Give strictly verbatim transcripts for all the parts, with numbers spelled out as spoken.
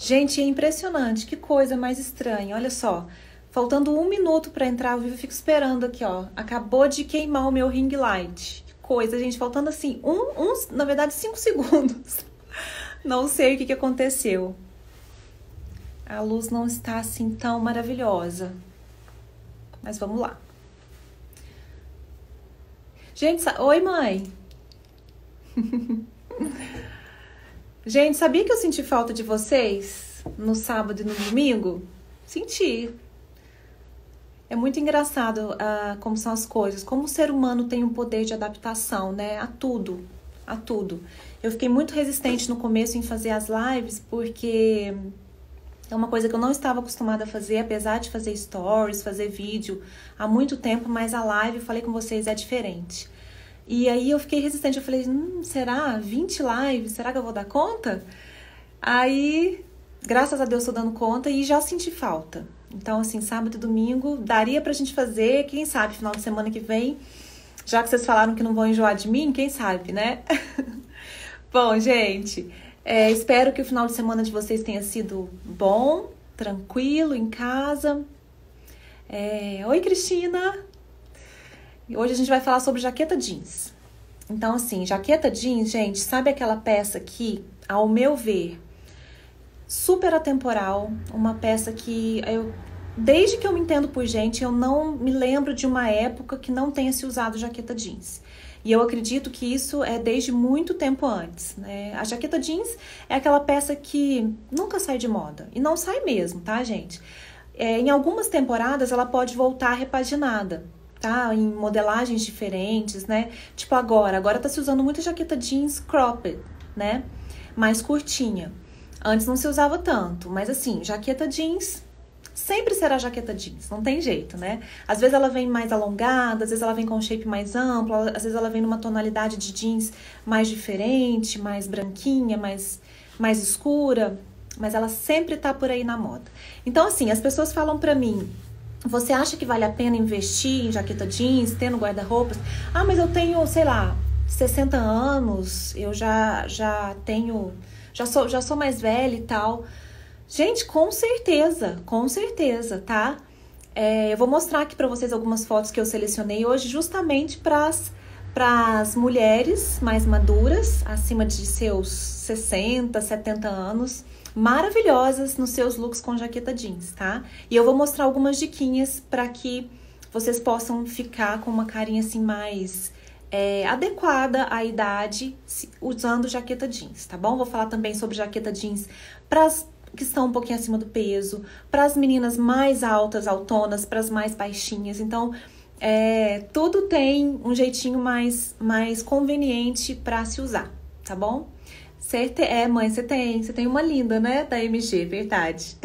Gente, é impressionante, que coisa mais estranha, olha só. Faltando um minuto pra entrar ao vivo, eu fico esperando aqui, ó. Acabou de queimar o meu ring light. Que coisa, gente, faltando assim, um, um, na verdade, cinco segundos. Não sei o que, que aconteceu. A luz não está assim tão maravilhosa. Mas vamos lá. Gente, sa... oi, mãe. Gente, sabia que eu senti falta de vocês no sábado e no domingo? Senti. É muito engraçado uh, como são as coisas. Como o ser humano tem um poder de adaptação, né? A tudo. A tudo. Eu fiquei muito resistente no começo em fazer as lives, porque é uma coisa que eu não estava acostumada a fazer, apesar de fazer stories, fazer vídeo há muito tempo, mas a live, eu falei com vocês, é diferente. E aí eu fiquei resistente, eu falei, hum, será? vinte lives? Será que eu vou dar conta? Aí, graças a Deus, estou dando conta e já senti falta. Então, assim, sábado e domingo, daria pra gente fazer, quem sabe, final de semana que vem, já que vocês falaram que não vão enjoar de mim, quem sabe, né? Bom, gente, é, espero que o final de semana de vocês tenha sido bom, tranquilo, em casa. É, oi, Cristina! Hoje a gente vai falar sobre jaqueta jeans. Então, assim, jaqueta jeans, gente, sabe aquela peça que, ao meu ver, super atemporal, uma peça que eu, desde que eu me entendo por gente, eu não me lembro de uma época que não tenha se usado jaqueta jeans. E eu acredito que isso é desde muito tempo antes, né? A jaqueta jeans é aquela peça que nunca sai de moda. E não sai mesmo, tá, gente? É, em algumas temporadas ela pode voltar repaginada, tá? Em modelagens diferentes, né? Tipo agora, agora tá se usando muita jaqueta jeans cropped, né? Mais curtinha. Antes não se usava tanto, mas assim, jaqueta jeans sempre será jaqueta jeans, não tem jeito, né? Às vezes ela vem mais alongada, às vezes ela vem com um shape mais amplo, às vezes ela vem numa tonalidade de jeans mais diferente, mais branquinha, mais, mais escura, mas ela sempre tá por aí na moda. Então assim, as pessoas falam pra mim, você acha que vale a pena investir em jaqueta jeans, ter no guarda-roupas? Ah, mas eu tenho, sei lá, sessenta anos, eu já, já tenho, já sou, já sou mais velha e tal. Gente, com certeza, com certeza, tá? É, eu vou mostrar aqui pra vocês algumas fotos que eu selecionei hoje justamente pras, pras mulheres mais maduras, acima de seus sessenta, setenta anos, maravilhosas nos seus looks com jaqueta jeans, tá? E eu vou mostrar algumas diquinhas para que vocês possam ficar com uma carinha assim mais é, adequada à idade usando jaqueta jeans, tá bom? Vou falar também sobre jaqueta jeans para as que estão um pouquinho acima do peso, para as meninas mais altas, autonas, para as mais baixinhas. Então, é, tudo tem um jeitinho mais, mais conveniente para se usar, tá bom? Você te... É, mãe, você tem. Você tem uma linda, né? Da M G, verdade.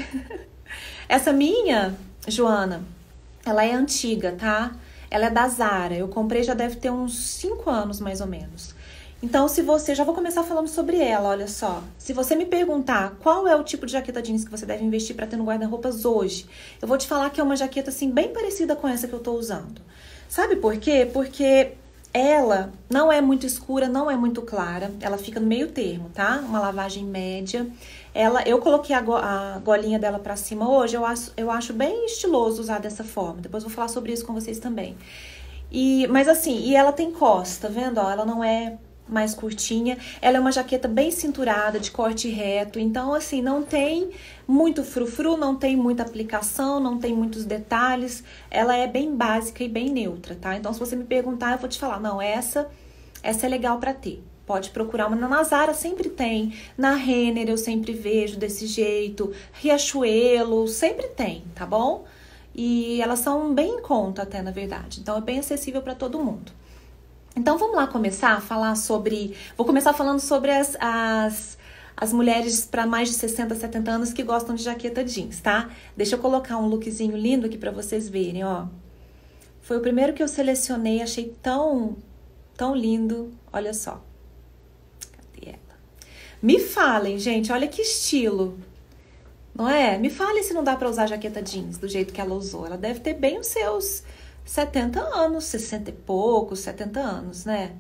Essa minha, Joana, ela é antiga, tá? Ela é da Zara. Eu comprei já deve ter uns cinco anos, mais ou menos. Então, se você... Já vou começar falando sobre ela, olha só. Se você me perguntar qual é o tipo de jaqueta jeans que você deve investir para ter no guarda-roupas hoje, eu vou te falar que é uma jaqueta, assim, bem parecida com essa que eu tô usando. Sabe por quê? Porque ela não é muito escura, não é muito clara. Ela fica no meio termo, tá? Uma lavagem média. Ela, eu coloquei a, go, a golinha dela pra cima hoje. Eu acho, eu acho bem estiloso usar dessa forma. Depois eu vou falar sobre isso com vocês também. E, mas assim, e ela tem costa, tá vendo? Ó, ela não é mais curtinha. Ela é uma jaqueta bem cinturada, de corte reto. Então, assim, não tem muito frufru, não tem muita aplicação, não tem muitos detalhes. Ela é bem básica e bem neutra, tá? Então, se você me perguntar, eu vou te falar, não, essa, essa é legal pra ter. Pode procurar uma. Na Zara sempre tem. Na Renner eu sempre vejo desse jeito. Riachuelo, sempre tem, tá bom? E elas são bem em conta até, na verdade. Então, é bem acessível pra todo mundo. Então, vamos lá começar a falar sobre... Vou começar falando sobre as, as, as mulheres para mais de sessenta, setenta anos que gostam de jaqueta jeans, tá? Deixa eu colocar um lookzinho lindo aqui para vocês verem, ó. Foi o primeiro que eu selecionei, achei tão, tão lindo. Olha só. Cadê ela? Me falem, gente, olha que estilo. Não é? Me falem se não dá para usar jaqueta jeans do jeito que ela usou. Ela deve ter bem os seus... setenta anos, sessenta e poucos, setenta anos, né?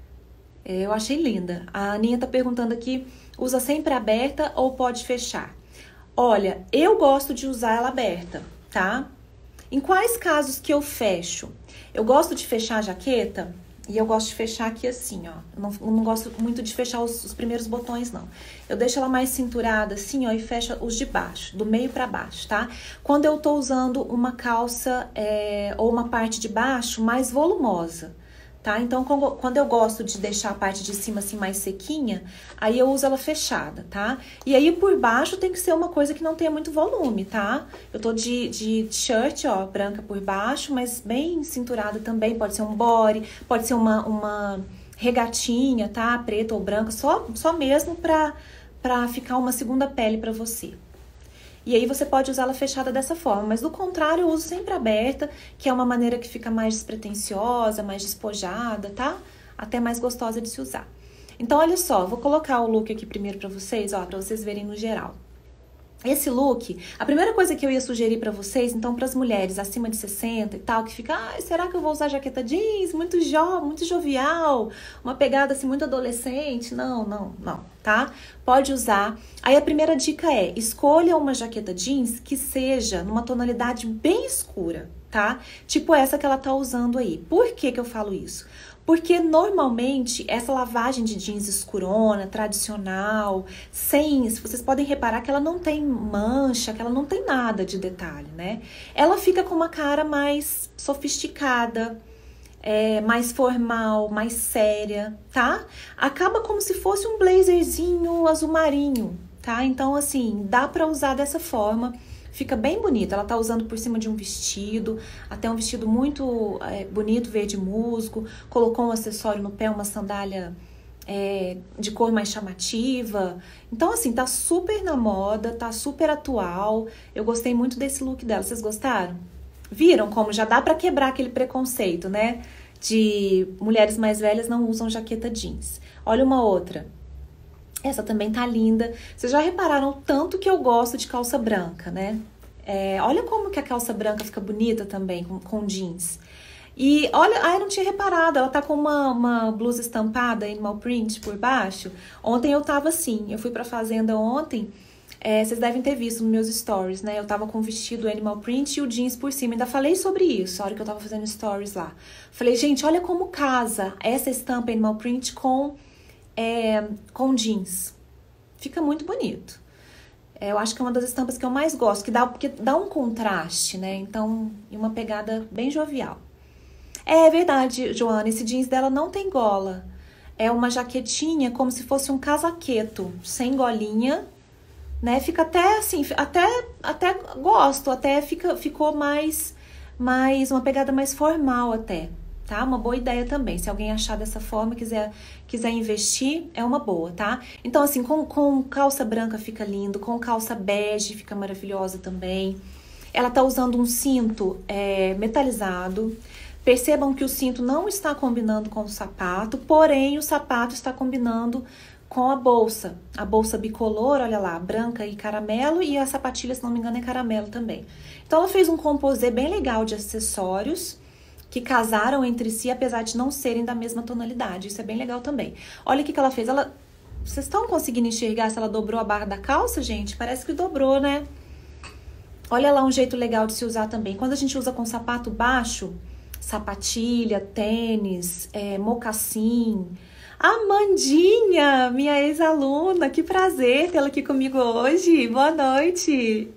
Eu achei linda. A Aninha tá perguntando aqui, usa sempre aberta ou pode fechar? Olha, eu gosto de usar ela aberta, tá? Em quais casos que eu fecho? Eu gosto de fechar a jaqueta e eu gosto de fechar aqui assim, ó. Eu não, eu não gosto muito de fechar os, os primeiros botões, não. Eu deixo ela mais cinturada assim, ó, e fecho os de baixo, do meio pra baixo, tá? Quando eu tô usando uma calça é, ou uma parte de baixo mais volumosa, tá? Então, quando eu gosto de deixar a parte de cima assim mais sequinha, aí eu uso ela fechada, tá? E aí por baixo tem que ser uma coisa que não tenha muito volume, tá? Eu tô de, de shirt, ó, branca por baixo, mas bem cinturada também. Pode ser um body, pode ser uma, uma regatinha, tá? Preta ou branca, só, só mesmo pra, pra ficar uma segunda pele pra você. E aí você pode usá-la fechada dessa forma, mas do contrário eu uso sempre aberta, que é uma maneira que fica mais despretensiosa, mais despojada, tá? Até mais gostosa de se usar. Então, olha só, vou colocar o look aqui primeiro pra vocês, ó, pra vocês verem no geral. Esse look, a primeira coisa que eu ia sugerir pra vocês, então, pras mulheres acima de sessenta e tal, que fica, ah, será que eu vou usar jaqueta jeans? Muito jovem, muito jovial, uma pegada assim muito adolescente? Não, não, não, tá? Pode usar. Aí a primeira dica é, escolha uma jaqueta jeans que seja numa tonalidade bem escura, tá? Tipo essa que ela tá usando aí. Por que que eu falo isso? Porque normalmente essa lavagem de jeans escurona, tradicional, sem, vocês podem reparar que ela não tem mancha, que ela não tem nada de detalhe, né? Ela fica com uma cara mais sofisticada, é, mais formal, mais séria, tá? Acaba como se fosse um blazerzinho azul marinho, tá? Então, assim, dá pra usar dessa forma. Fica bem bonita, ela tá usando por cima de um vestido, até um vestido muito é, bonito, verde musgo, colocou um acessório no pé, uma sandália é, de cor mais chamativa. Então, assim, tá super na moda, tá super atual. Eu gostei muito desse look dela, vocês gostaram? Viram como já dá pra quebrar aquele preconceito, né? De mulheres mais velhas não usam jaqueta jeans. Olha uma outra. Essa também tá linda. Vocês já repararam o tanto que eu gosto de calça branca, né? É, olha como que a calça branca fica bonita também com, com jeans. E olha, ah, eu não tinha reparado, ela tá com uma, uma blusa estampada, animal print por baixo. Ontem eu tava assim, eu fui pra fazenda ontem, é, vocês devem ter visto nos meus stories, né? Eu tava com o vestido animal print e o jeans por cima. Ainda falei sobre isso, a hora que eu tava fazendo stories lá. Falei, gente, olha como casa essa estampa animal print com... É, com jeans. Fica muito bonito. É, eu acho que é uma das estampas que eu mais gosto, que dá, porque dá um contraste, né? Então, e uma pegada bem jovial. É verdade, Joana, esse jeans dela não tem gola. É uma jaquetinha como se fosse um casaqueto, sem golinha, né? Fica até assim, até, até gosto, até fica, ficou mais, mais, uma pegada mais formal até. Tá? Uma boa ideia também. Se alguém achar dessa forma, quiser, quiser investir, é uma boa, tá? Então, assim, com, com calça branca fica lindo, com calça bege fica maravilhosa também. Ela tá usando um cinto é, metalizado. Percebam que o cinto não está combinando com o sapato, porém o sapato está combinando com a bolsa. A bolsa bicolor, olha lá, branca e caramelo, e a sapatilha, se não me engano, é caramelo também. Então, ela fez um composê bem legal de acessórios, que casaram entre si, apesar de não serem da mesma tonalidade. Isso é bem legal também. Olha o que, que ela fez. Ela... Vocês estão conseguindo enxergar se ela dobrou a barra da calça, gente? Parece que dobrou, né? Olha lá um jeito legal de se usar também. Quando a gente usa com sapato baixo, sapatilha, tênis, é, mocassim. Amandinha, minha ex-aluna, que prazer tê-la aqui comigo hoje. Boa noite.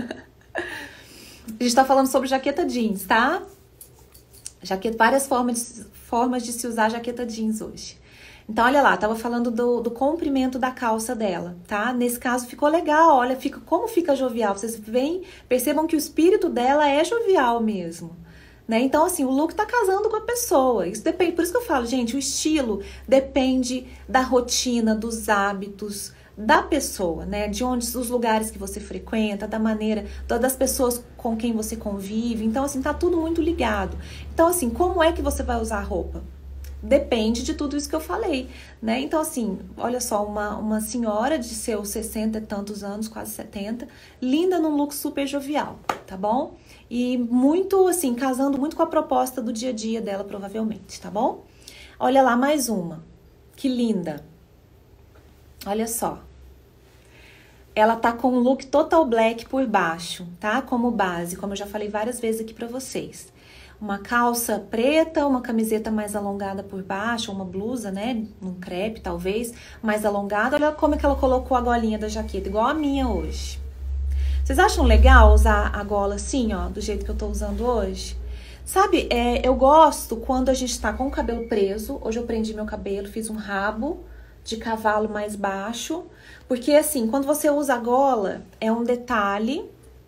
A gente tá falando sobre jaqueta jeans, tá? Jaqueta, várias formas de, formas de se usar jaqueta jeans hoje. Então, olha lá, tava falando do, do comprimento da calça dela, tá? Nesse caso ficou legal, olha, fica, como fica jovial. Vocês veem, percebam que o espírito dela é jovial mesmo, né? Então, assim, o look tá casando com a pessoa. Isso depende, por isso que eu falo, gente, o estilo depende da rotina, dos hábitos, da pessoa, né? De onde, os lugares que você frequenta, da maneira, das pessoas com quem você convive. Então, assim, tá tudo muito ligado. Então, assim, como é que você vai usar a roupa? Depende de tudo isso que eu falei, né? Então, assim, olha só, uma, uma senhora de seus sessenta e tantos anos, quase setenta, linda num look super jovial, tá bom? E muito, assim, casando muito com a proposta do dia a dia dela, provavelmente, tá bom? Olha lá, mais uma. Que linda. Olha só. ela tá com um look total black por baixo, tá? Como base, como eu já falei várias vezes aqui pra vocês. Uma calça preta, uma camiseta mais alongada por baixo, uma blusa, né? Um crepe, talvez, mais alongada. Olha como é que ela colocou a golinha da jaqueta, igual a minha hoje. Vocês acham legal usar a gola assim, ó, do jeito que eu tô usando hoje? Sabe, é, eu gosto quando a gente tá com o cabelo preso. Hoje eu prendi meu cabelo, fiz um rabo de cavalo mais baixo. Porque assim, quando você usa a gola, é um detalhe.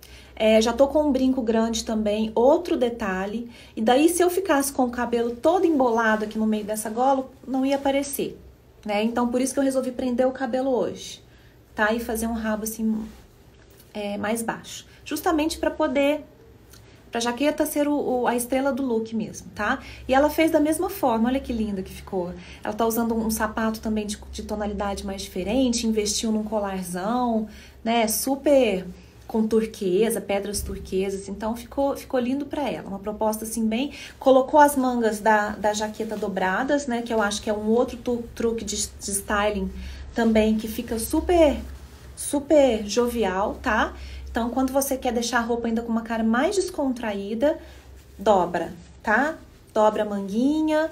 É, já tô com um brinco grande também, outro detalhe. E daí, se eu ficasse com o cabelo todo embolado aqui no meio dessa gola, não ia aparecer, né? Então, por isso que eu resolvi prender o cabelo hoje, tá? E fazer um rabo assim, é, mais baixo. Justamente pra poder... Pra jaqueta ser o, o, a estrela do look mesmo, tá? E ela fez da mesma forma, olha que linda que ficou. Ela tá usando um, um sapato também de, de tonalidade mais diferente, investiu num colarzão, né? Super... com turquesa, pedras turquesas, então ficou, ficou lindo pra ela, uma proposta assim bem, colocou as mangas da, da jaqueta dobradas, né, que eu acho que é um outro tu, truque de, de styling também, que fica super, super jovial, tá? Então, quando você quer deixar a roupa ainda com uma cara mais descontraída, dobra, tá? Dobra a manguinha,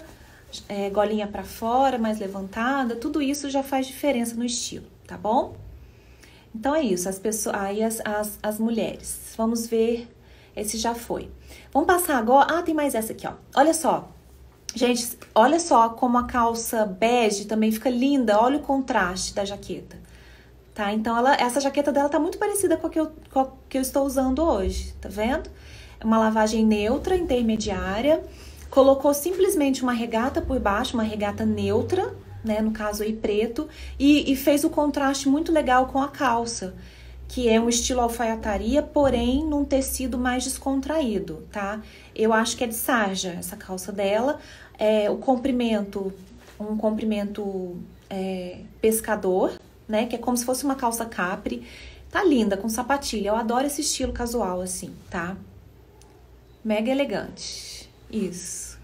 é, golinha pra fora, mais levantada, tudo isso já faz diferença no estilo, tá bom? Então é isso, as pessoas, aí as, as, as mulheres. Vamos ver, esse já foi. Vamos passar agora, ah, tem mais essa aqui, ó. Olha só, gente, olha só como a calça bege também fica linda, olha o contraste da jaqueta. Tá, então ela, essa jaqueta dela tá muito parecida com a que eu, com a que eu estou usando hoje, tá vendo? É uma lavagem neutra, intermediária, colocou simplesmente uma regata por baixo, uma regata neutra, né, no caso aí preto, e, e fez o contraste muito legal com a calça, que é um estilo alfaiataria, porém num tecido mais descontraído, tá? Eu acho que é de sarja essa calça dela, é, o comprimento, um comprimento é, pescador, né, que é como se fosse uma calça capri, tá linda, com sapatilha, eu adoro esse estilo casual assim, tá? Mega elegante, isso.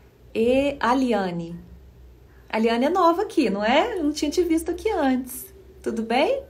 E a Liane. A Liane é nova aqui, não é? Eu não tinha te visto aqui antes. Tudo bem?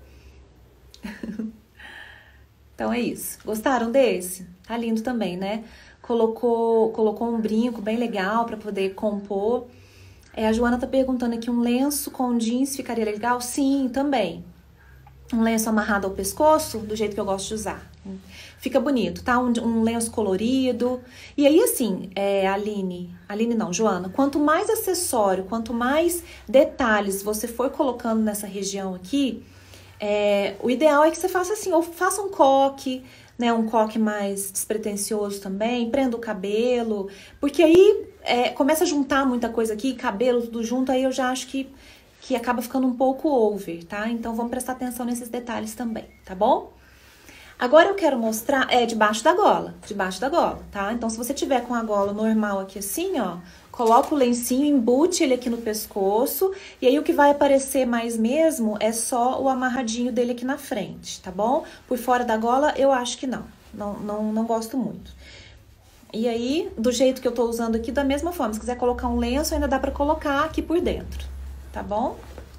Então é isso. Gostaram desse? Tá lindo também, né? Colocou, colocou um brinco bem legal pra poder compor. É, a Joana tá perguntando aqui, um lenço com jeans ficaria legal? Sim, também. Um lenço amarrado ao pescoço, do jeito que eu gosto de usar. Fica bonito, tá? Um, um lenço colorido. E aí, assim, é, Aline... Aline não, Joana. Quanto mais acessório, quanto mais detalhes você for colocando nessa região aqui, é, o ideal é que você faça assim, ou faça um coque, né? Um coque mais despretensioso também, prenda o cabelo. Porque aí é, começa a juntar muita coisa aqui, cabelo, tudo junto, aí eu já acho que, que acaba ficando um pouco over, tá? Então, vamos prestar atenção nesses detalhes também, tá bom? Agora eu quero mostrar, é debaixo da gola, debaixo da gola, tá? Então, se você tiver com a gola normal aqui assim, ó, coloca o lencinho, embute ele aqui no pescoço, e aí o que vai aparecer mais mesmo é só o amarradinho dele aqui na frente, tá bom? Por fora da gola, eu acho que não, não, não, não gosto muito. E aí, do jeito que eu tô usando aqui, da mesma forma, se quiser colocar um lenço, ainda dá pra colocar aqui por dentro, tá bom?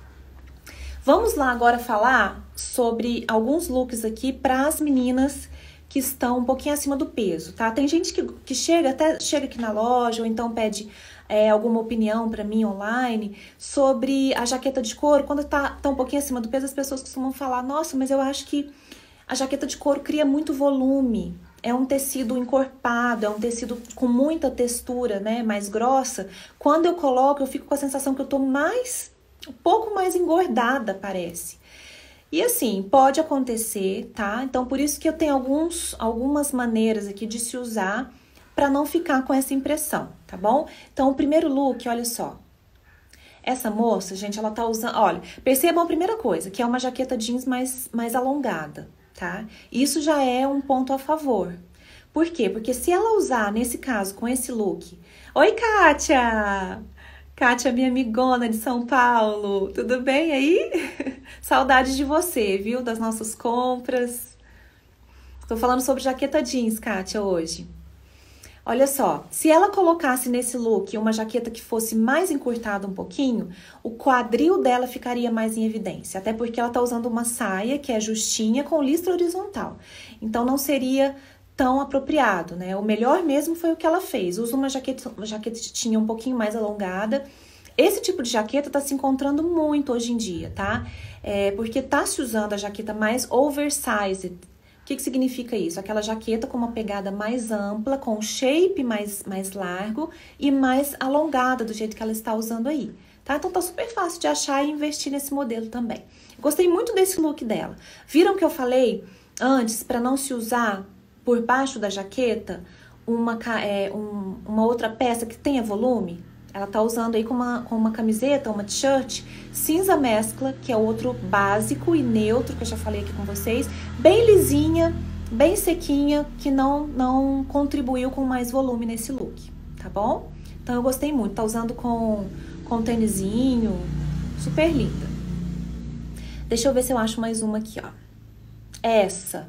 Vamos lá agora falar sobre alguns looks aqui para as meninas que estão um pouquinho acima do peso, tá? Tem gente que, que chega, até chega aqui na loja, ou então pede é, alguma opinião para mim online sobre a jaqueta de couro. Quando tá, tá um pouquinho acima do peso, as pessoas costumam falar, nossa, mas eu acho que a jaqueta de couro cria muito volume. É um tecido encorpado, é um tecido com muita textura, né? Mais grossa. Quando eu coloco, eu fico com a sensação que eu tô mais... um pouco mais engordada, parece. E assim, pode acontecer, tá? Então, por isso que eu tenho alguns, algumas maneiras aqui de se usar para não ficar com essa impressão, tá bom? Então, o primeiro look, olha só. Essa moça, gente, ela tá usando... Olha, percebam a primeira coisa, que é uma jaqueta jeans mais, mais alongada, tá? Isso já é um ponto a favor. Por quê? Porque se ela usar, nesse caso, com esse look... Oi, Kátia! Kátia, minha amigona de São Paulo, tudo bem aí? Saudade de você, viu? Das nossas compras. Tô falando sobre jaqueta jeans, Kátia, hoje. Olha só, se ela colocasse nesse look uma jaqueta que fosse mais encurtada um pouquinho, o quadril dela ficaria mais em evidência. Até porque ela tá usando uma saia que é justinha com listra horizontal. Então, não seria tão apropriado, né? O melhor mesmo foi o que ela fez. Usa uma jaqueta, uma jaquetinha um pouquinho mais alongada. Esse tipo de jaqueta tá se encontrando muito hoje em dia, tá? É porque tá se usando a jaqueta mais oversized. O que que significa isso? Aquela jaqueta com uma pegada mais ampla, com um shape mais, mais largo e mais alongada, do jeito que ela está usando aí, tá? Então, tá super fácil de achar e investir nesse modelo também. Gostei muito desse look dela. Viram que eu falei antes, para não se usar por baixo da jaqueta, uma, é, um, uma outra peça que tenha volume? Ela tá usando aí com uma, com uma camiseta, uma t-shirt cinza mescla, que é outro básico e neutro, que eu já falei aqui com vocês. Bem lisinha, bem sequinha, que não, não contribuiu com mais volume nesse look, tá bom? Então, eu gostei muito. Tá usando com, com tênisinho, super linda. Deixa eu ver se eu acho mais uma aqui, ó. Essa.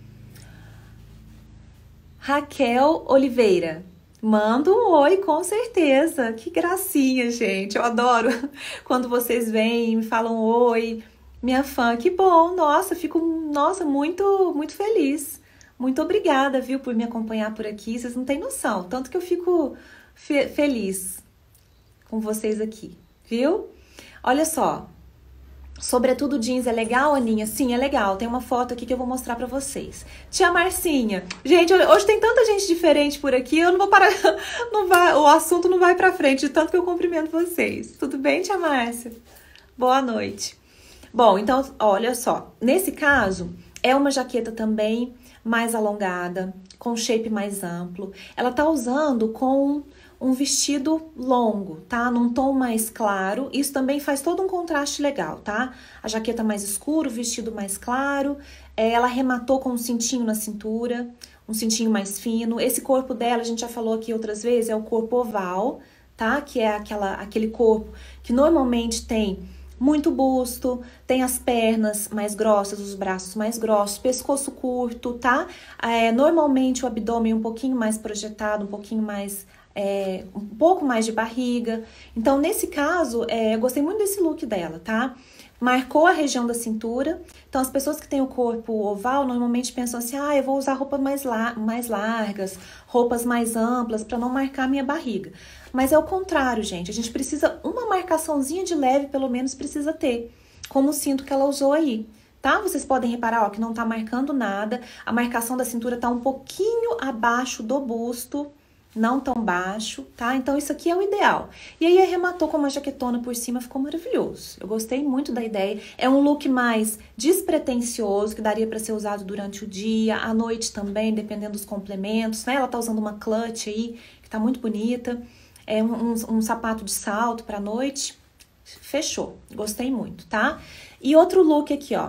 Raquel Oliveira. Manda um oi, com certeza. Que gracinha, gente. Eu adoro quando vocês vêm e me falam oi. Minha fã, que bom. Nossa, fico, nossa, muito, muito feliz. Muito obrigada, viu, por me acompanhar por aqui. Vocês não têm noção. Tanto que eu fico fe- feliz com vocês aqui, viu? Olha só. Sobretudo jeans é legal, Aninha? Sim, é legal. Tem uma foto aqui que eu vou mostrar pra vocês. Tia Marcinha. Gente, hoje tem tanta gente diferente por aqui, eu não vou parar, não vai, o assunto não vai pra frente, de tanto que eu cumprimento vocês. Tudo bem, tia Márcia? Boa noite. Bom, então, olha só. Nesse caso, é uma jaqueta também mais alongada, com shape mais amplo. Ela tá usando com um vestido longo, tá? Num tom mais claro. Isso também faz todo um contraste legal, tá? A jaqueta mais escura, o vestido mais claro. É, ela arrematou com um cintinho na cintura, um cintinho mais fino. Esse corpo dela, a gente já falou aqui outras vezes, é o corpo oval, tá? Que é aquela, aquele corpo que normalmente tem muito busto, tem as pernas mais grossas, os braços mais grossos, pescoço curto, tá? É, normalmente o abdômen um pouquinho mais projetado, um pouquinho mais... É, um pouco mais de barriga. Então, nesse caso, é, eu gostei muito desse look dela, tá? Marcou a região da cintura. Então, as pessoas que têm o corpo oval, normalmente pensam assim, ah, eu vou usar roupas mais, la mais largas, roupas mais amplas, para não marcar a minha barriga. Mas é o contrário, gente. A gente precisa, uma marcaçãozinha de leve, pelo menos, precisa ter. Como o cinto que ela usou aí. Tá? Vocês podem reparar, ó, que não tá marcando nada. A marcação da cintura tá um pouquinho abaixo do busto, não tão baixo, tá? Então, isso aqui é o ideal. E aí, arrematou com uma jaquetona por cima, ficou maravilhoso. Eu gostei muito da ideia. É um look mais despretensioso, que daria pra ser usado durante o dia, à noite também, dependendo dos complementos, né? Ela tá usando uma clutch aí, que tá muito bonita. É um, um, um sapato de salto pra noite. Fechou. Gostei muito, tá? E outro look aqui, ó.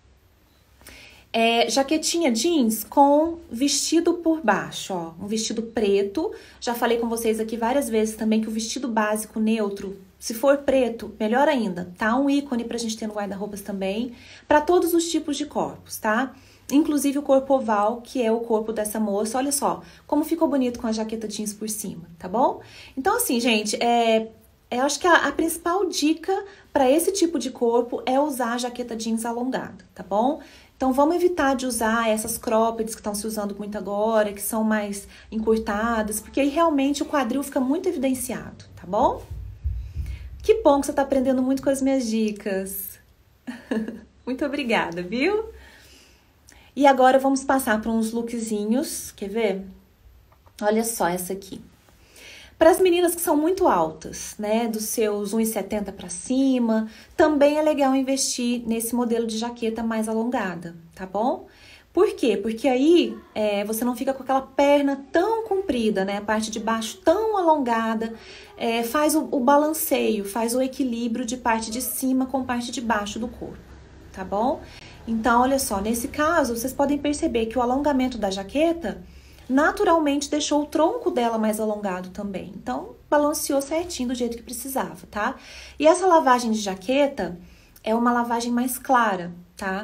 É, jaquetinha jeans com vestido por baixo, ó, um vestido preto. Já falei com vocês aqui várias vezes também que o vestido básico neutro, se for preto, melhor ainda, tá? Um ícone pra gente ter no guarda-roupas também, pra todos os tipos de corpos, tá? Inclusive o corpo oval, que é o corpo dessa moça. Olha só como ficou bonito com a jaqueta jeans por cima, tá bom? Então, assim, gente, é... eu acho que a, a principal dica para esse tipo de corpo é usar a jaqueta jeans alongada, tá bom? Então, vamos evitar de usar essas croppeds que estão se usando muito agora, que são mais encurtadas, porque aí realmente o quadril fica muito evidenciado, tá bom? Que bom que você tá aprendendo muito com as minhas dicas. Muito obrigada, viu? E agora vamos passar para uns lookzinhos, quer ver? Olha só essa aqui. Para as meninas que são muito altas, né, dos seus um e setenta para cima, também é legal investir nesse modelo de jaqueta mais alongada, tá bom? Por quê? Porque aí é, você não fica com aquela perna tão comprida, né, a parte de baixo tão alongada, é, faz o, o balanceio, faz o equilíbrio de parte de cima com parte de baixo do corpo, tá bom? Então, olha só, nesse caso, vocês podem perceber que o alongamento da jaqueta naturalmente deixou o tronco dela mais alongado também. Então, balanceou certinho do jeito que precisava, tá? E essa lavagem de jaqueta é uma lavagem mais clara, tá?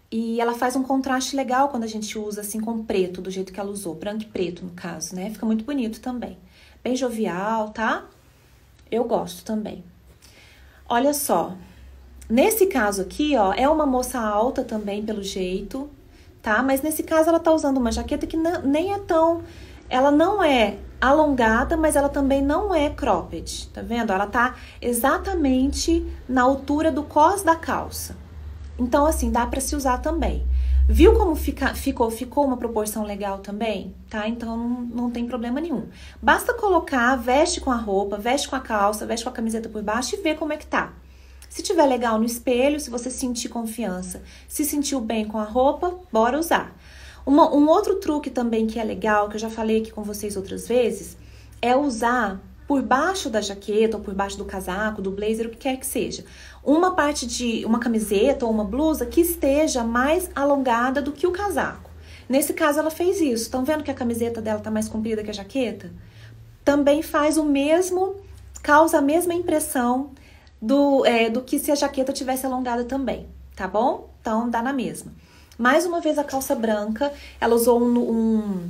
E ela faz um contraste legal quando a gente usa assim com preto, do jeito que ela usou. Branco e preto, no caso, né? Fica muito bonito também. Bem jovial, tá? Eu gosto também. Olha só. Nesse caso aqui, ó, é uma moça alta também, pelo jeito, tá? Mas nesse caso ela tá usando uma jaqueta que não, nem é tão... Ela não é alongada, mas ela também não é cropped, tá vendo? Ela tá exatamente na altura do cós da calça. Então, assim, dá pra se usar também. Viu como fica, ficou, ficou uma proporção legal também? Tá? Então, não, não tem problema nenhum. Basta colocar, veste com a roupa, veste com a calça, veste com a camiseta por baixo e vê como é que tá. Se tiver legal no espelho, se você sentir confiança, se sentiu bem com a roupa, bora usar. Uma, um outro truque também que é legal, que eu já falei aqui com vocês outras vezes, é usar por baixo da jaqueta ou por baixo do casaco, do blazer, o que quer que seja, uma parte de uma camiseta ou uma blusa que esteja mais alongada do que o casaco. Nesse caso, ela fez isso. Estão vendo que a camiseta dela tá mais comprida que a jaqueta? Também faz o mesmo, causa a mesma impressão do, é, do que se a jaqueta tivesse alongada também, tá bom? Então, dá na mesma. Mais uma vez, a calça branca, ela usou um... um,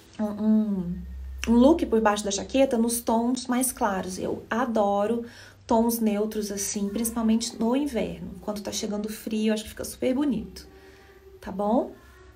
um um look por baixo da jaqueta nos tons mais claros. Eu adoro tons neutros assim, principalmente no inverno. Quando tá chegando frio, eu acho que fica super bonito. Tá bom?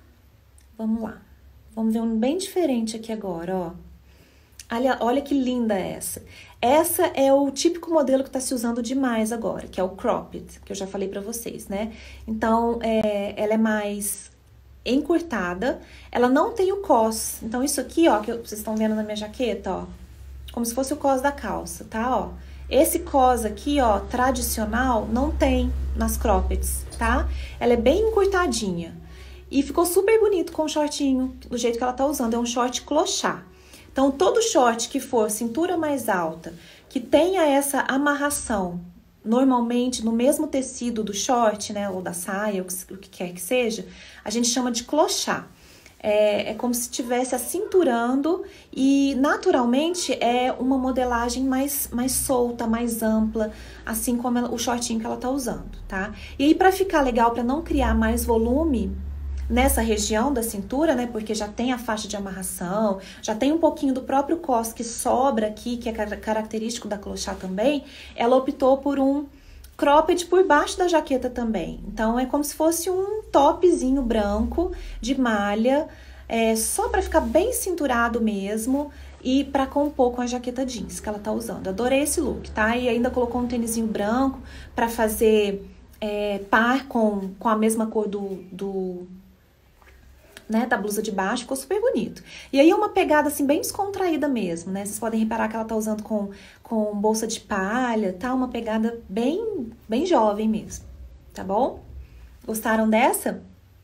Vamos lá. Vamos ver um bem diferente aqui agora, ó. Olha, olha que linda essa. Essa é o típico modelo que tá se usando demais agora, que é o cropped, que eu já falei pra vocês, né? Então, é, ela é mais... encurtada, ela não tem o cós. Então, isso aqui, ó, que vocês estão vendo na minha jaqueta, ó, como se fosse o cós da calça, tá, ó. Esse cós aqui, ó, tradicional, não tem nas croppeds, tá? Ela é bem encurtadinha. E ficou super bonito com o shortinho, do jeito que ela tá usando. É um short clochá. Então, todo short que for cintura mais alta, que tenha essa amarração, normalmente no mesmo tecido do short, né, ou da saia, o que, o que quer que seja, a gente chama de clochá. É, é como se estivesse acinturando e naturalmente é uma modelagem mais, mais solta, mais ampla, assim como ela, o shortinho que ela tá usando, tá? E aí, pra ficar legal, pra não criar mais volume nessa região da cintura, né, porque já tem a faixa de amarração, já tem um pouquinho do próprio cós que sobra aqui, que é característico da clochá também, ela optou por um cropped por baixo da jaqueta também. Então, é como se fosse um topzinho branco de malha, é, só pra ficar bem cinturado mesmo e pra compor com a jaqueta jeans que ela tá usando. Adorei esse look, tá? E ainda colocou um tênisinho branco pra fazer é, par com, com a mesma cor do... do né, da blusa de baixo, ficou super bonito. E aí uma pegada assim bem descontraída mesmo, né? Vocês podem reparar que ela tá usando com, com bolsa de palha, tá? Uma pegada bem, bem jovem mesmo, tá bom? Gostaram dessa?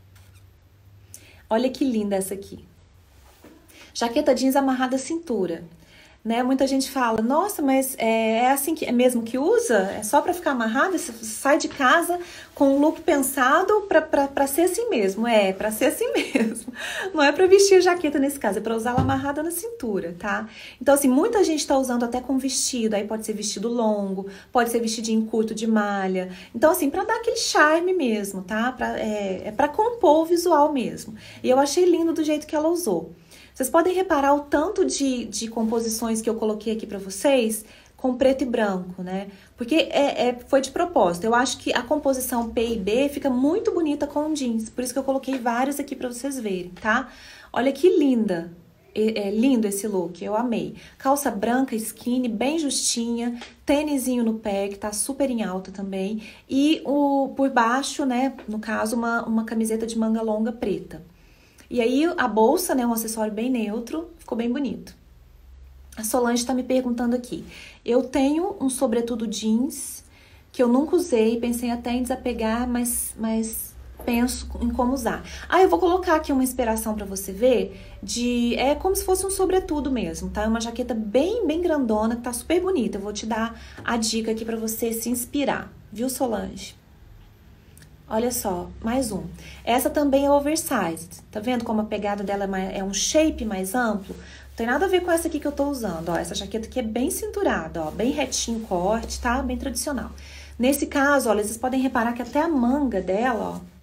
Olha que linda essa aqui. Jaqueta jeans amarrada à cintura. Né? Muita gente fala, nossa, mas é, é assim que é mesmo que usa? É só pra ficar amarrada? Você sai de casa com um look pensado pra, pra, pra ser assim mesmo. É, pra ser assim mesmo. Não é pra vestir a jaqueta nesse caso, é pra usar ela amarrada na cintura, tá? Então, assim, muita gente tá usando até com vestido. Aí pode ser vestido longo, pode ser vestidinho curto de malha. Então, assim, pra dar aquele charme mesmo, tá? Pra, é, é pra compor o visual mesmo. E eu achei lindo do jeito que ela usou. Vocês podem reparar o tanto de, de composições que eu coloquei aqui pra vocês com preto e branco, né? Porque é, é, foi de propósito. Eu acho que a composição P e B fica muito bonita com jeans. Por isso que eu coloquei vários aqui pra vocês verem, tá? Olha que linda. É, é lindo esse look, eu amei. Calça branca, skinny, bem justinha. Tênisinho no pé, que tá super em alta também. E o, por baixo, né, no caso, uma, uma camiseta de manga longa preta. E aí, a bolsa, né, um acessório bem neutro, ficou bem bonito. A Solange tá me perguntando aqui. Eu tenho um sobretudo jeans que eu nunca usei, pensei até em desapegar, mas, mas penso em como usar. Ah, eu vou colocar aqui uma inspiração pra você ver, de é como se fosse um sobretudo mesmo, tá? É uma jaqueta bem, bem grandona, que tá super bonita. Eu vou te dar a dica aqui pra você se inspirar, viu, Solange? Olha só, mais um. Essa também é oversized. Tá vendo como a pegada dela é, mais, é um shape mais amplo? Não tem nada a ver com essa aqui que eu tô usando, ó. Essa jaqueta aqui é bem cinturada, ó. Bem retinho o corte, tá? Bem tradicional. Nesse caso, olha, vocês podem reparar que até a manga dela, ó.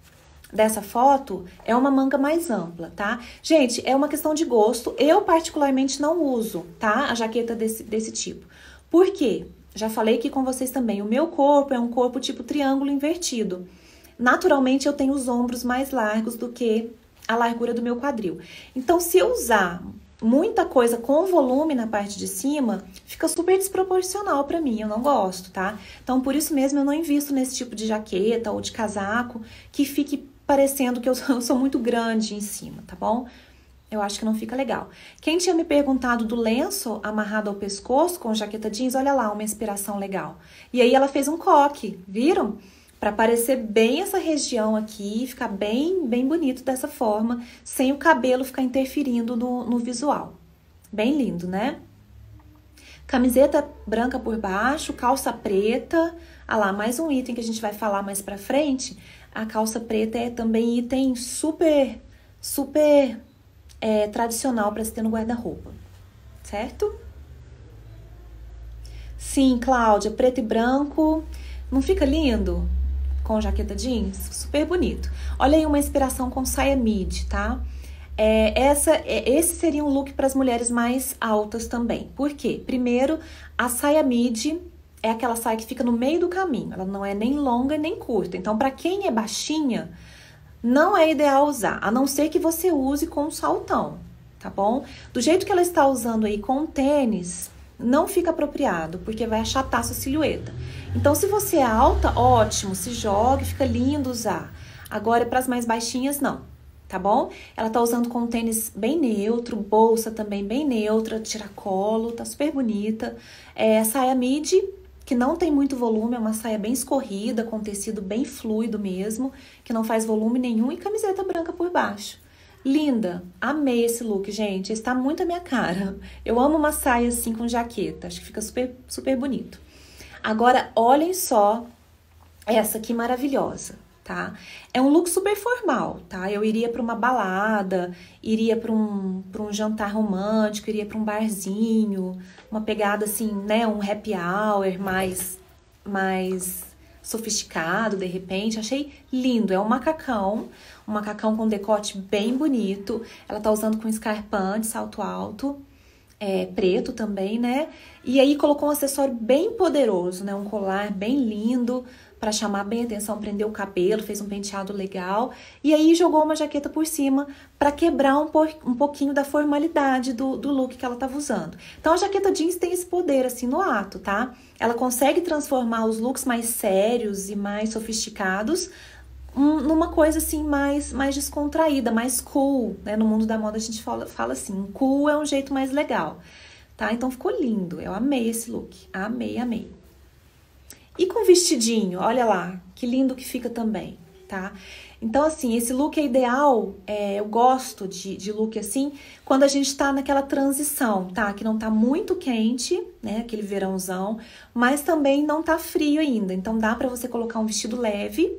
dessa foto é uma manga mais ampla, tá? Gente, é uma questão de gosto. Eu, particularmente, não uso, tá? A jaqueta desse, desse tipo. Por quê? Já falei aqui com vocês também. O meu corpo é um corpo tipo triângulo invertido. Naturalmente, eu tenho os ombros mais largos do que a largura do meu quadril. Então, se eu usar muita coisa com volume na parte de cima, fica super desproporcional pra mim, eu não gosto, tá? Então, por isso mesmo, eu não invisto nesse tipo de jaqueta ou de casaco que fique parecendo que eu sou, eu sou muito grande em cima, tá bom? Eu acho que não fica legal. Quem tinha me perguntado do lenço amarrado ao pescoço com jaqueta jeans, olha lá, uma inspiração legal. E aí ela fez um coque, viram? Para aparecer bem essa região aqui, ficar bem, bem bonito dessa forma, sem o cabelo ficar interferindo no, no visual. Bem lindo, né? Camiseta branca por baixo, calça preta. Ah lá, mais um item que a gente vai falar mais pra frente. A calça preta é também item super, super é, tradicional para se ter no guarda-roupa, certo? Sim, Cláudia, preto e branco. Não fica lindo? Com jaqueta jeans, super bonito. Olha aí uma inspiração com saia midi, tá? É, essa, é, esse seria um look para as mulheres mais altas também. Por quê? Primeiro, a saia midi é aquela saia que fica no meio do caminho. Ela não é nem longa nem curta. Então, para quem é baixinha, não é ideal usar, a não ser que você use com um saltão, tá bom? Do jeito que ela está usando aí com tênis, não fica apropriado, porque vai achatar sua silhueta. Então, se você é alta, ótimo, se jogue, fica lindo usar. Agora, para as mais baixinhas, não, tá bom? Ela tá usando com um tênis bem neutro, bolsa também bem neutra, tiracolo, tá super bonita. É, saia midi, que não tem muito volume, é uma saia bem escorrida, com tecido bem fluido mesmo, que não faz volume nenhum, e camiseta branca por baixo. Linda, amei esse look, gente, está muito a minha cara. Eu amo uma saia assim com jaqueta, acho que fica super, super bonito. Agora, olhem só essa aqui maravilhosa, tá? É um look super formal, tá? Eu iria para uma balada, iria para um, para um jantar romântico, iria para um barzinho, uma pegada assim, né? Um happy hour mais, mais sofisticado, de repente. Achei lindo, é um macacão, um macacão com decote bem bonito. Ela tá usando com escarpante, salto alto. É, preto também, né? E aí colocou um acessório bem poderoso, né? Um colar bem lindo para chamar bem a atenção, prender o cabelo, fez um penteado legal. E aí jogou uma jaqueta por cima para quebrar um, po um pouquinho da formalidade do, do look que ela tava usando. Então a jaqueta jeans tem esse poder assim no ato, tá? Ela consegue transformar os looks mais sérios e mais sofisticados numa coisa assim mais, mais descontraída, mais cool, né? No mundo da moda a gente fala, fala assim, cool é um jeito mais legal, tá? Então ficou lindo, eu amei esse look, amei, amei. E com vestidinho, olha lá, que lindo que fica também, tá? Então assim, esse look é ideal, é, eu gosto de, de look assim, quando a gente tá naquela transição, tá? Que não tá muito quente, né? Aquele verãozão, mas também não tá frio ainda, então dá pra você colocar um vestido leve,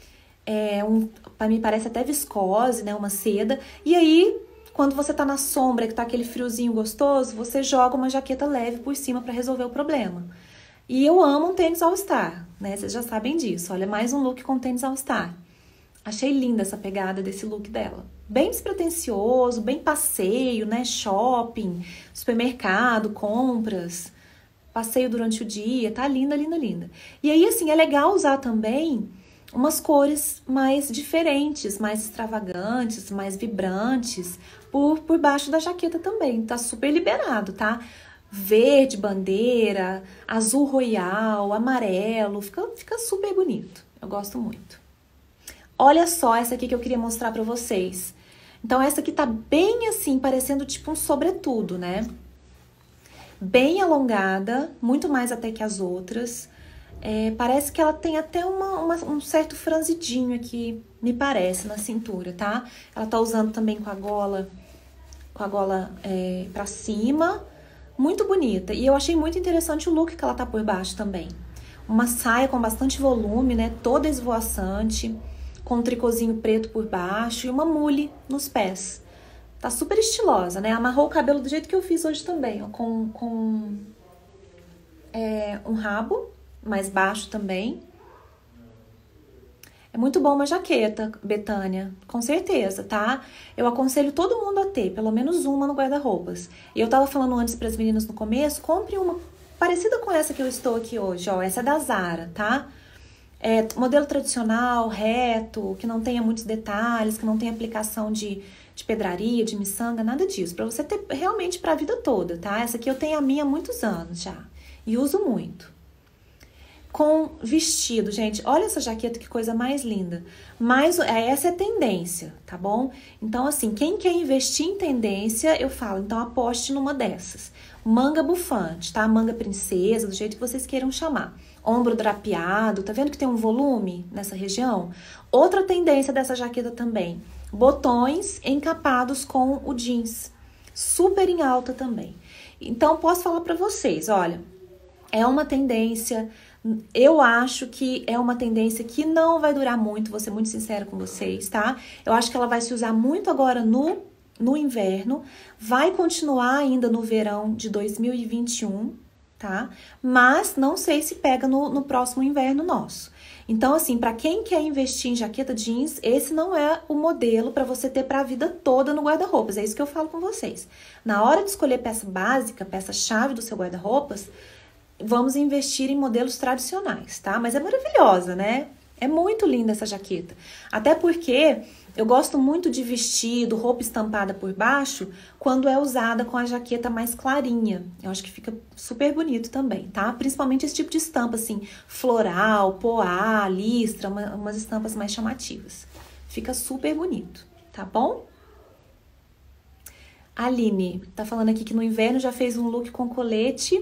É um, para mim parece até viscose, né? Uma seda. E aí, quando você tá na sombra, que tá aquele friozinho gostoso, você joga uma jaqueta leve por cima para resolver o problema. E eu amo um tênis All-Star, né? Vocês já sabem disso. Olha, mais um look com tênis All-Star. Achei linda essa pegada desse look dela. Bem despretensioso, bem passeio, né? Shopping, supermercado, compras, passeio durante o dia. Tá linda, linda, linda. E aí, assim, é legal usar também umas cores mais diferentes, mais extravagantes, mais vibrantes, por, por baixo da jaqueta também. Tá super liberado, tá? Verde, bandeira, azul royal, amarelo, fica, fica super bonito. Eu gosto muito. Olha só essa aqui que eu queria mostrar pra vocês. Então, essa aqui tá bem assim, parecendo tipo um sobretudo, né? Bem alongada, muito mais até que as outras. É, parece que ela tem até uma, uma, um certo franzidinho aqui, me parece, na cintura, tá? Ela tá usando também com a gola, com a gola é, pra cima, muito bonita. E eu achei muito interessante o look que ela tá por baixo também. Uma saia com bastante volume, né? Toda esvoaçante, com um tricôzinho preto por baixo e uma mule nos pés. Tá super estilosa, né? Amarrou o cabelo do jeito que eu fiz hoje também, ó, com, com é, um rabo mais baixo também. É muito bom uma jaqueta, Betânia, com certeza, tá? Eu aconselho todo mundo a ter, pelo menos uma no guarda-roupas. E eu tava falando antes para as meninas no começo, compre uma parecida com essa que eu estou aqui hoje, ó. Essa é da Zara, tá? É modelo tradicional, reto, que não tenha muitos detalhes, que não tenha aplicação de, de pedraria, de miçanga, nada disso. Pra você ter realmente pra vida toda, tá? Essa aqui eu tenho a minha há muitos anos já. E uso muito. Com vestido, gente, olha essa jaqueta, que coisa mais linda. Mas essa é tendência, tá bom? Então, assim, quem quer investir em tendência, eu falo, então aposte numa dessas. Manga bufante, tá? Manga princesa, do jeito que vocês queiram chamar. Ombro drapeado, tá vendo que tem um volume nessa região? Outra tendência dessa jaqueta também, botões encapados com o jeans. Super em alta também. Então, posso falar pra vocês, olha, é uma tendência... Eu acho que é uma tendência que não vai durar muito, vou ser muito sincera com vocês, tá? Eu acho que ela vai se usar muito agora no, no inverno, vai continuar ainda no verão de dois mil e vinte e um, tá? Mas não sei se pega no, no próximo inverno nosso. Então, assim, para quem quer investir em jaqueta jeans, esse não é o modelo para você ter para a vida toda no guarda-roupas. É isso que eu falo com vocês. Na hora de escolher peça básica, peça-chave do seu guarda-roupas, vamos investir em modelos tradicionais, tá? Mas é maravilhosa, né? É muito linda essa jaqueta. Até porque eu gosto muito de vestido, roupa estampada por baixo, quando é usada com a jaqueta mais clarinha. Eu acho que fica super bonito também, tá? Principalmente esse tipo de estampa, assim, floral, poá, listra, uma, umas estampas mais chamativas. Fica super bonito, tá bom? Aline tá falando aqui que no inverno já fez um look com colete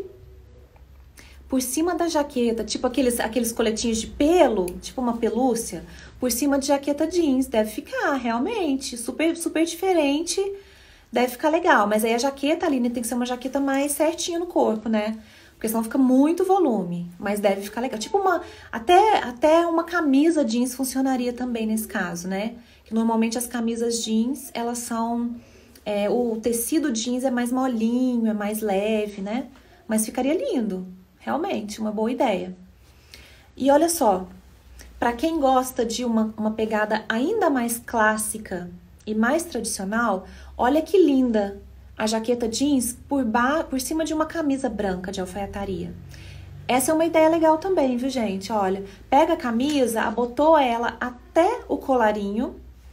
por cima da jaqueta, tipo aqueles, aqueles coletinhos de pelo, tipo uma pelúcia, por cima de jaqueta jeans. Deve ficar, realmente, super, super diferente, deve ficar legal. Mas aí a jaqueta, Aline, tem que ser uma jaqueta mais certinha no corpo, né? Porque senão fica muito volume, mas deve ficar legal. Tipo uma, até, até uma camisa jeans funcionaria também nesse caso, né? Que normalmente as camisas jeans, elas são, é, o tecido jeans é mais molinho, é mais leve, né? Mas ficaria lindo. Realmente, uma boa ideia. E olha só, para quem gosta de uma, uma pegada ainda mais clássica e mais tradicional, olha que linda a jaqueta jeans por, ba por cima de uma camisa branca de alfaiataria. Essa é uma ideia legal também, viu, gente? Olha, pega a camisa, abotoa ela até o colarinho,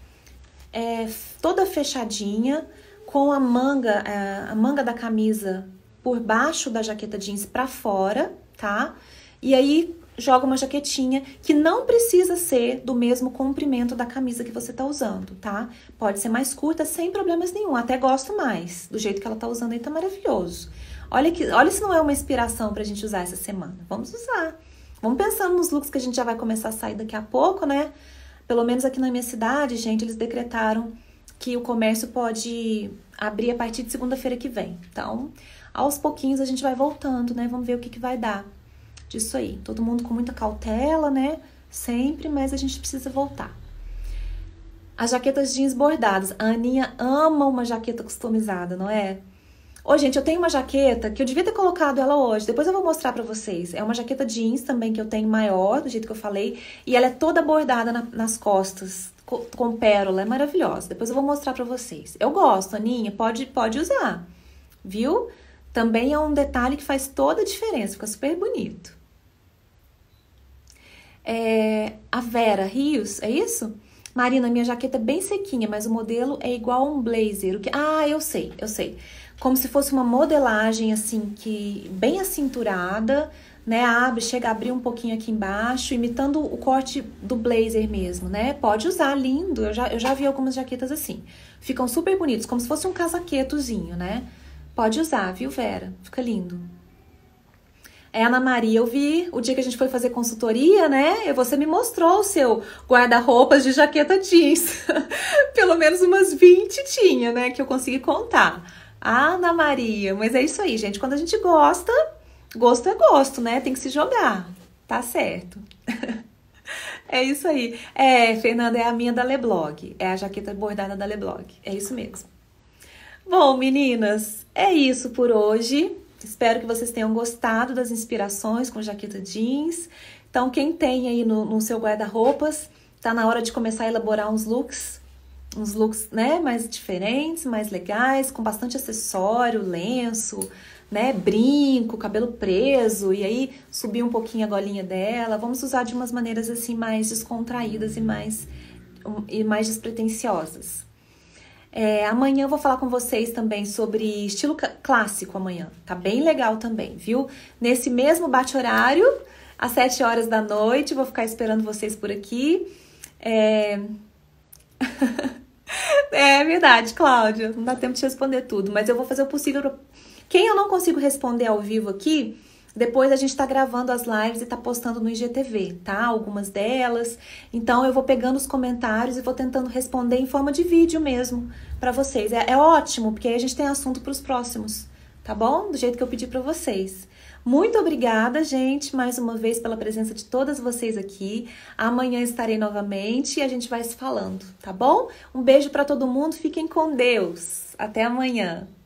é, toda fechadinha, com a manga, a manga da camisa por baixo da jaqueta jeans pra fora, tá? E aí joga uma jaquetinha que não precisa ser do mesmo comprimento da camisa que você tá usando, tá? Pode ser mais curta sem problemas nenhum, até gosto mais. Do jeito que ela tá usando aí tá maravilhoso. Olha, que, olha se não é uma inspiração pra gente usar essa semana. Vamos usar. Vamos pensando nos looks que a gente já vai começar a sair daqui a pouco, né? Pelo menos aqui na minha cidade, gente, eles decretaram que o comércio pode abrir a partir de segunda-feira que vem. Então, aos pouquinhos a gente vai voltando, né? Vamos ver o que, que vai dar disso aí. Todo mundo com muita cautela, né? Sempre, mas a gente precisa voltar. As jaquetas jeans bordadas. A Aninha ama uma jaqueta customizada, não é? Ô, gente, eu tenho uma jaqueta que eu devia ter colocado ela hoje. Depois eu vou mostrar pra vocês. É uma jaqueta jeans também que eu tenho maior, do jeito que eu falei. E ela é toda bordada na, nas costas, com, com pérola. É maravilhosa. Depois eu vou mostrar pra vocês. Eu gosto, Aninha. Pode, pode usar. Viu? Também é um detalhe que faz toda a diferença. Fica super bonito. É, a Vera Rios, é isso? Marina, minha jaqueta é bem sequinha, mas o modelo é igual a um blazer. O que... Ah, eu sei, eu sei. Como se fosse uma modelagem, assim, que bem acinturada, né? Abre, chega a abrir um pouquinho aqui embaixo, imitando o corte do blazer mesmo, né? Pode usar, lindo. Eu já, eu já vi algumas jaquetas assim. Ficam super bonitos, como se fosse um casaquetozinho, né? Pode usar, viu, Vera? Fica lindo. É, Ana Maria, eu vi o dia que a gente foi fazer consultoria, né? Você me mostrou o seu guarda-roupas de jaqueta jeans. Pelo menos umas vinte tinha, né? Que eu consegui contar. Ah, Ana Maria, mas é isso aí, gente. Quando a gente gosta, gosto é gosto, né? Tem que se jogar. Tá certo. É isso aí. É, Fernanda, é a minha da Leblog. É a jaqueta bordada da Leblog. É isso mesmo. Bom, meninas, é isso por hoje. Espero que vocês tenham gostado das inspirações com jaqueta jeans. Então, quem tem aí no, no seu guarda-roupas tá na hora de começar a elaborar uns looks, uns looks, né, mais diferentes, mais legais, com bastante acessório, lenço, né, brinco, cabelo preso, e aí subir um pouquinho a golinha dela. Vamos usar de umas maneiras assim mais descontraídas e mais, e mais despretensiosas. É, amanhã eu vou falar com vocês também sobre estilo clássico amanhã. Tá bem legal também, viu? Nesse mesmo bate-horário, às sete horas da noite, vou ficar esperando vocês por aqui. É... é verdade, Cláudia, não dá tempo de responder tudo, mas eu vou fazer o possível pra... Quem eu não consigo responder ao vivo aqui, depois a gente tá gravando as lives e tá postando no I G T V, tá? Algumas delas. Então eu vou pegando os comentários e vou tentando responder em forma de vídeo mesmo pra vocês. É, é ótimo, porque aí a gente tem assunto pros próximos, tá bom? Do jeito que eu pedi pra vocês. Muito obrigada, gente, mais uma vez pela presença de todas vocês aqui. Amanhã estarei novamente e a gente vai se falando, tá bom? Um beijo pra todo mundo, fiquem com Deus. Até amanhã.